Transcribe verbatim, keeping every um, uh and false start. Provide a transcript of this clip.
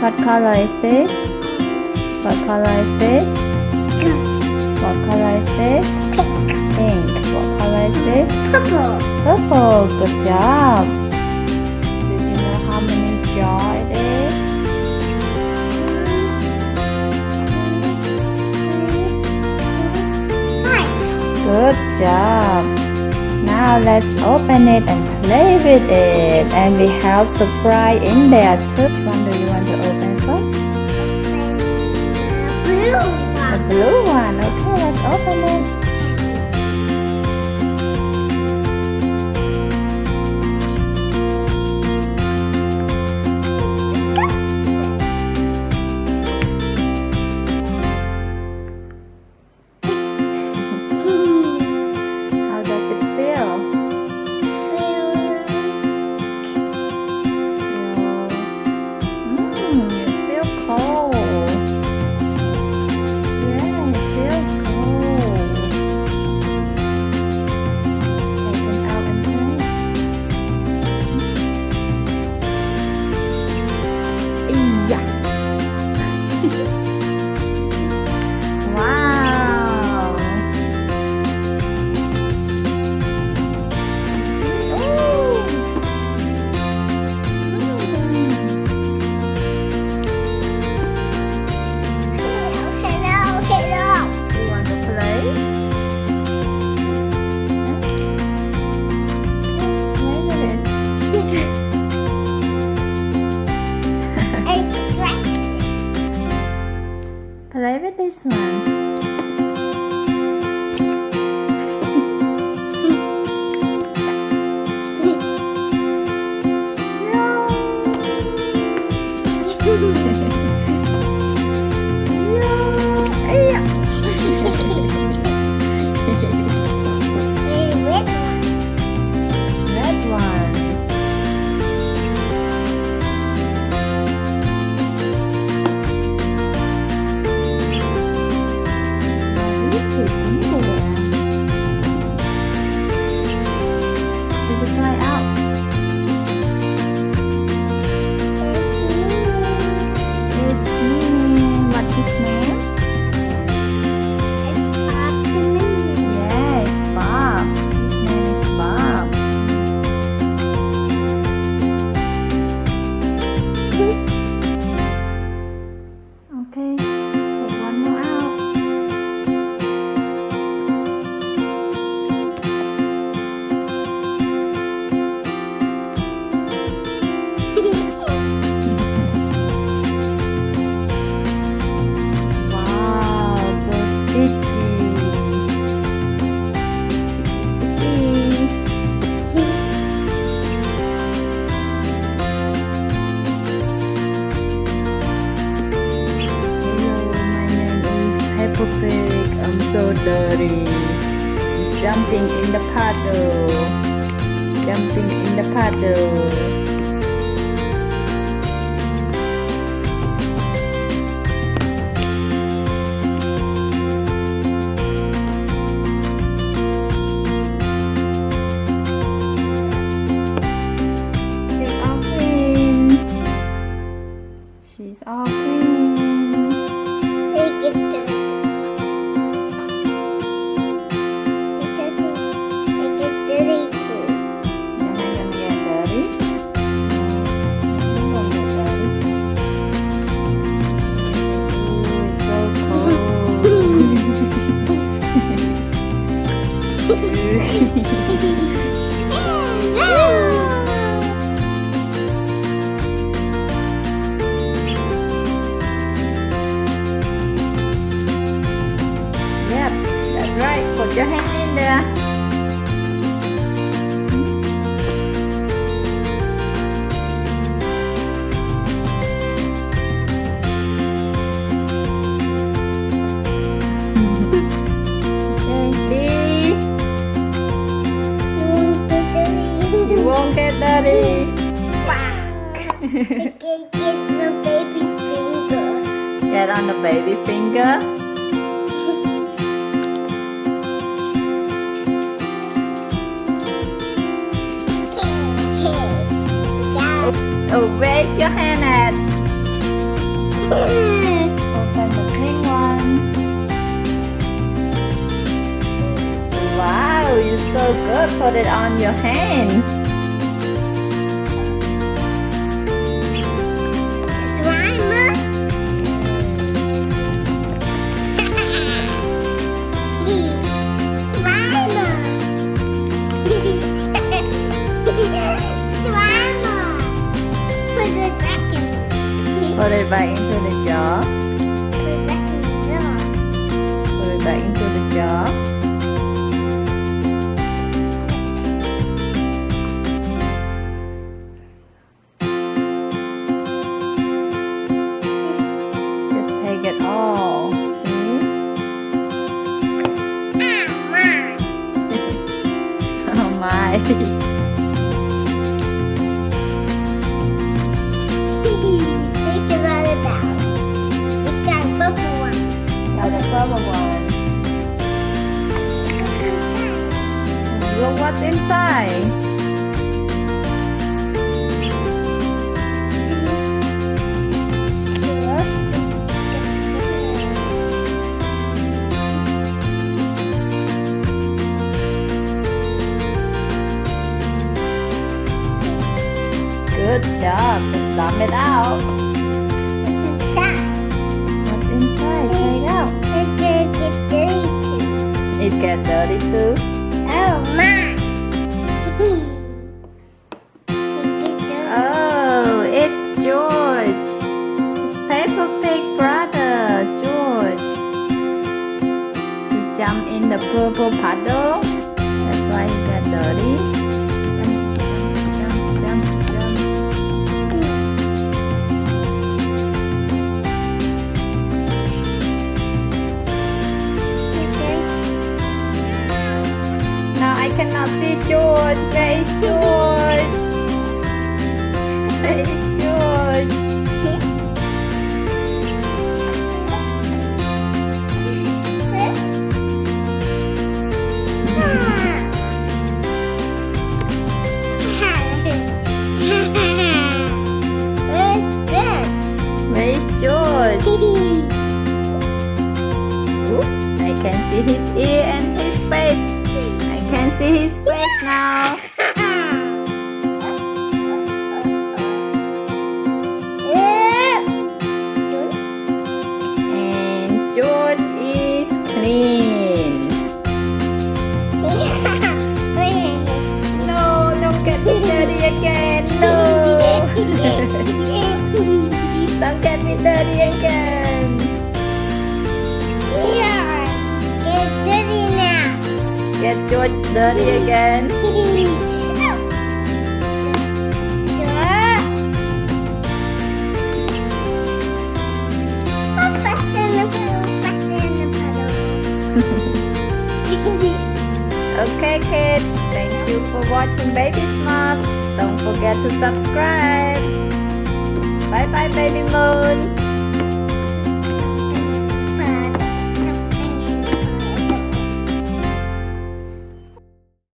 What color is this? What color is this? What color is this? Pink. What color is this? Purple. Purple. Good job. Do you know how many jaws it is? Five. Good job. Now let's open it and play with it. And we have surprise in there too. Which one do you want to open first? Blue one. The blue one. Okay, let's open it. How does it feel? Mmm, it feels cold. Yeah, it feels cold. Take it out and play. Yeah. Wow. Ooh. Hello, hello. You want to play? Play with it. It's scratchy. Play with this one. Yeah. Red one. What is it in there? Did it fly out? It's me. What's his name? Yeah, it's Bob. His name is Bob. Okay, put one more out. Wow, so sticky. Sticky, Hello, my name is Peppa Pig. I'm so dirty. Jumping in the puddle. Jumping in the puddle. She's all clean. She's all clean. Make it dirty. Make it dirty too. You're not gonna get dirty? No, you're not gonna get dirty. Ooh, it's so Yep, that's right. Put your hand in there. Okay, you won't get dirty. Okay, get the baby finger. Get on the baby finger. Oh, where's your hand at? Open the pink one. Wow, you're so good. Put it on your hands. Put it back into the jar. Put it back in the jar. Put it back into the jar. Just take it all. See? Oh my. The purple one. Look what's inside. Good job. Just dump it out. What's inside? What's inside? Take it out. It get dirty too. Oh my! Oh, it's George. It's Peppa Pig brother, George. He jumped in the purple puddle. That's why he got dirty. Jump, jump, jump, jump. Now I cannot see George. Where is George? Where is George? Where is George? Ooh, I can see his ear and his face. I can see his face now. And George is clean. No, don't get me dirty again. No. Don't get me dirty again. Yes, get dirty now. Get George dirty again. Oh, fasten the puddle, fasten the puddle. Okay kids, thank you for watching Baby Smarts. Don't forget to subscribe. Bye bye Baby Moon.